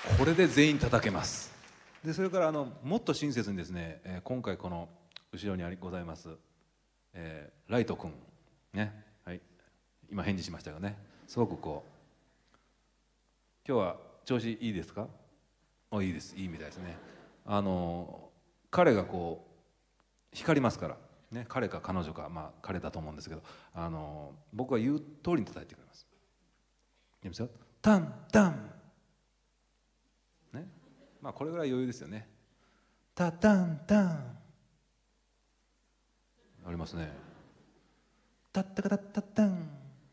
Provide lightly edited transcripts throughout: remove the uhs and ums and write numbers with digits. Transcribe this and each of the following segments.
これで全員叩けます。でそれからもっと親切にですね、今回この後ろにございます、ライト君ね、はい、今返事しましたがね、すごくこう今日は調子いいですか？いいです、いいみたいですね。彼がこう光りますからね、彼か彼女か、まあ彼だと思うんですけど、僕が言う通りに叩いてくれます。いきますよ。タンタンね、まあこれぐらい余裕ですよね。タタンタンありますね。タッタカタッタッタン。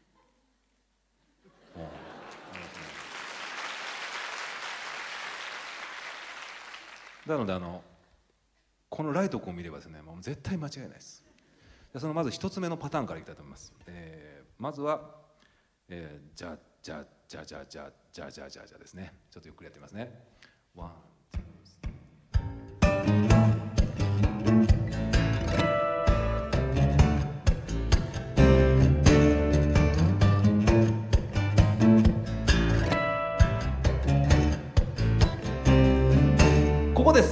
なのでこのライト君を見ればですね、もう絶対間違いないです。そのまず一つ目のパターンからいきたいと思います。まずは、じゃじゃじゃじゃじゃじゃじゃじゃじゃですね。ちょっとゆっくりやってみますね。ワン、ツー、スリー。ここです。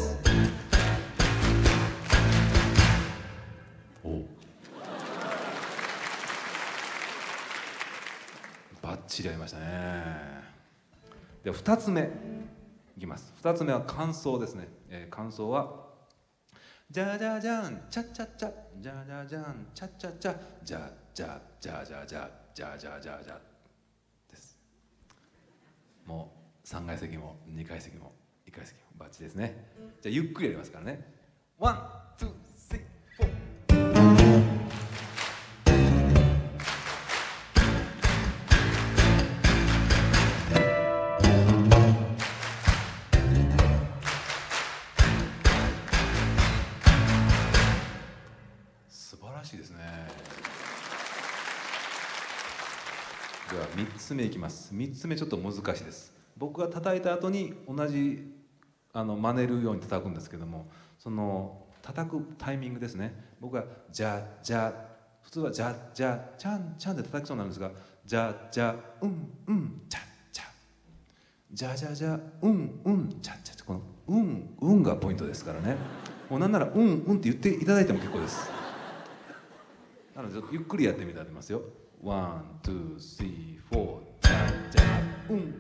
バッチリ合いましたね。では2つ目いきます。2つ目は感想ですね。感想はじゃじゃじゃんチャチャチャじゃじゃじゃんチャチャチャじゃじゃじゃじゃじゃじゃじゃじゃじゃです。もう3階席も2階席も1階席もバッチリですね。じゃあゆっくりやりますからね。ワン、ツー、スリー、フォー。素晴らしいですね。では3つ目いきます。3つ目ちょっと難しいです。僕が叩いた後に同じ真似るように叩くんですけども、その叩くタイミングですね。僕がじゃじゃ、普通はじゃじゃちゃんちゃんで叩きそうなんですが、じゃじゃうんうんちゃちゃ、じゃじゃじゃうんうんちゃちゃ、このうんがポイントですからね。もうなんならうんって言っていただいても結構です。なのでちょっとゆっくりやってみたいと思いますよ。ワン、ツー、スリー、フォー、じゃじゃうん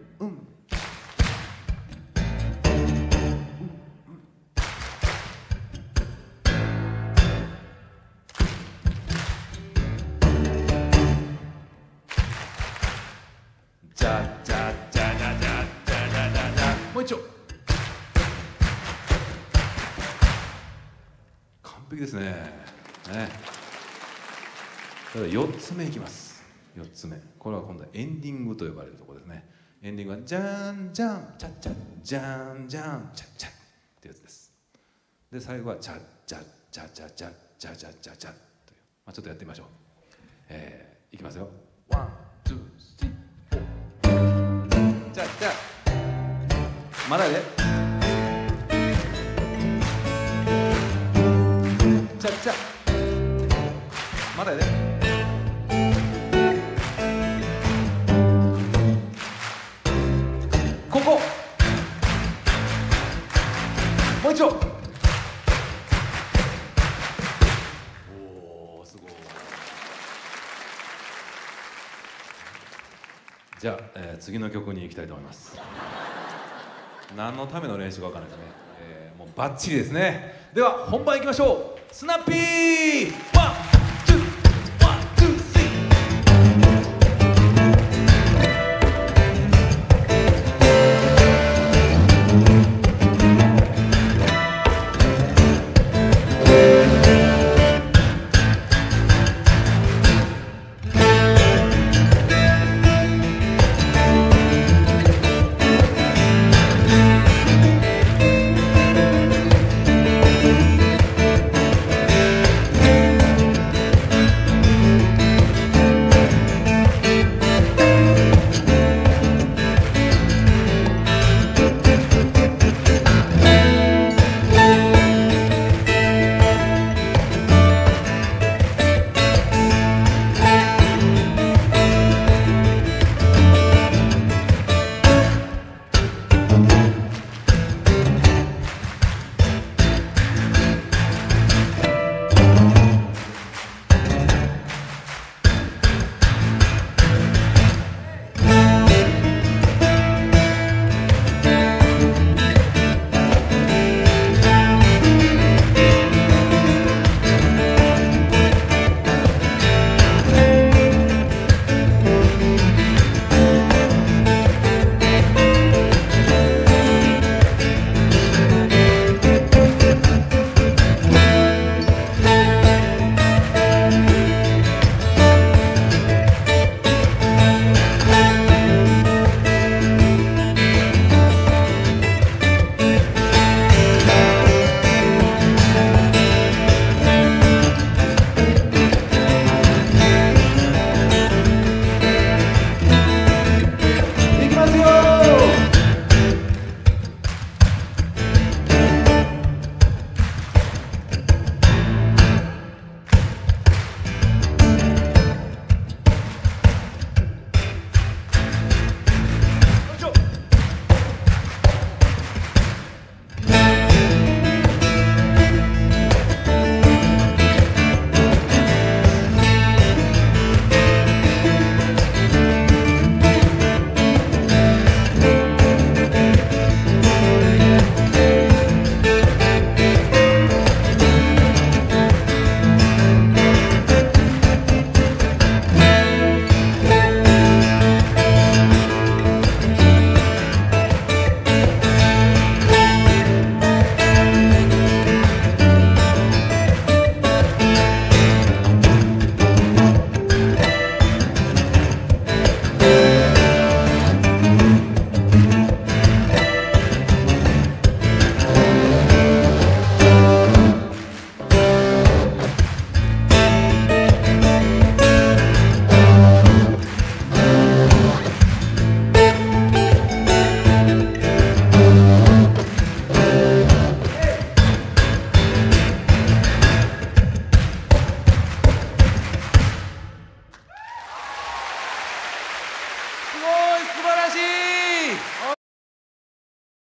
じゃじゃじゃじゃじゃじゃじゃじゃ、もう一丁。完璧ですね。それでは4つ目いきます。4つ目、これは今度はエンディングと呼ばれるところですね。エンディングはじゃんじゃんチャッチャじゃんじゃんチャッチャってやつです。で最後はチャッチャチャチャチャチャチャチャチャという、ちょっとやってみましょう。いきますよ。ワン、ツー、スリー、フォー。チャッチャ、まだやで。チャッチャ、まだやで。ここもう一度。おお、すごい。じゃあ、次の曲に行きたいと思います。何のための練習か分からないですね。もうバッチリですね。では本番いきましょう。スナッピー。